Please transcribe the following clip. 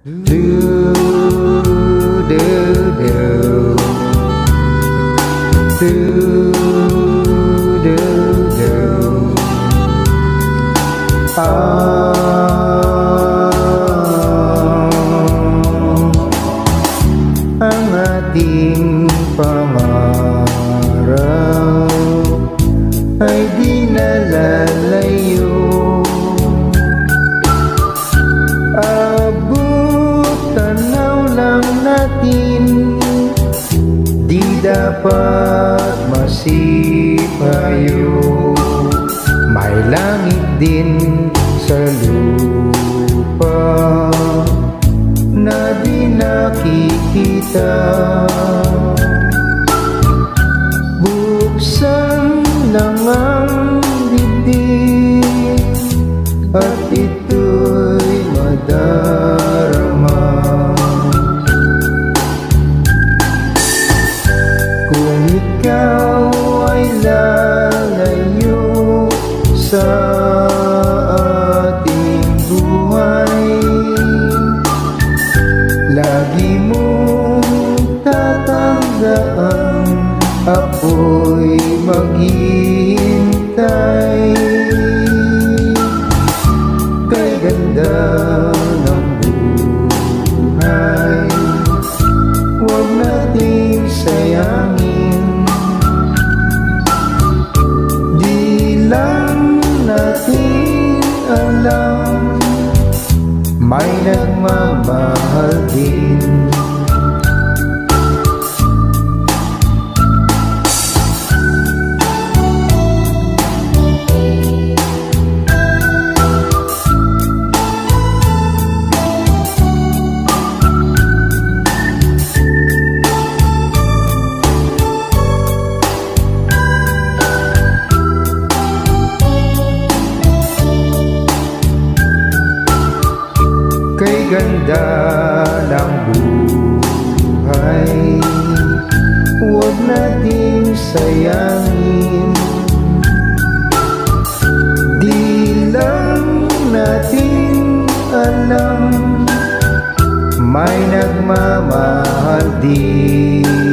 Do do do do do do. Ang ating pangarap ay di nalalayo. Abot tanaw lang natin, di dapat masipayo. May langit din sa lupa na di nakikita. Buksan lang ang bibig at ito'y madarama. Kung ikaw ay lalayo sa ating buhay, lagi mong tatandaan, ako'y maghihintay. Kay ganda ng buhay, huwag nating sayangin. Di lang natin alam, may nagmamahal din. Kay ganda ng buhay, huwag nating sayangin. Di lang natin alam, may nagmamahal din.